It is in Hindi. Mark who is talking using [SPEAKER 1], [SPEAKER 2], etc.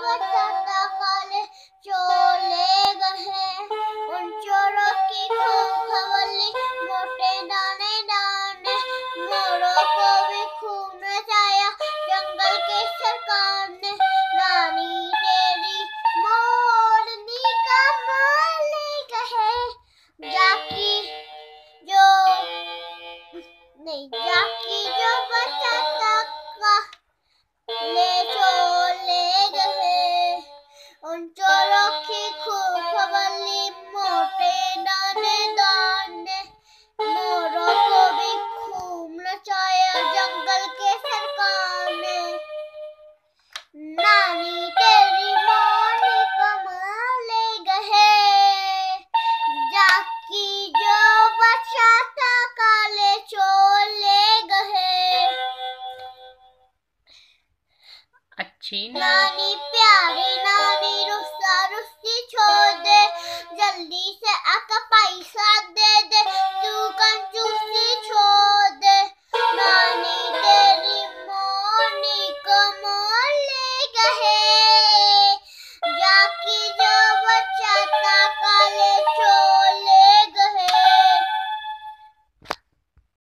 [SPEAKER 1] बताता काले चोले गए, उन चोरों की खवली मोटे दाने दाने, मोरों को भी खून नचाया जंगल के सरकार ने। रानी तेरी मोरनी का माल ले गए, जाकी जो बताता काले चोले गए, उन चोरों की खूब खवली मोटे दाने दाने, मोरों को भी खूब नचाया जंगल के सरकार ने। नानी तेरी मोरनी का माल ले गए, जाकी जो बचाता काले चोले गए।
[SPEAKER 2] अच्छी
[SPEAKER 1] नानी प्यारी नानी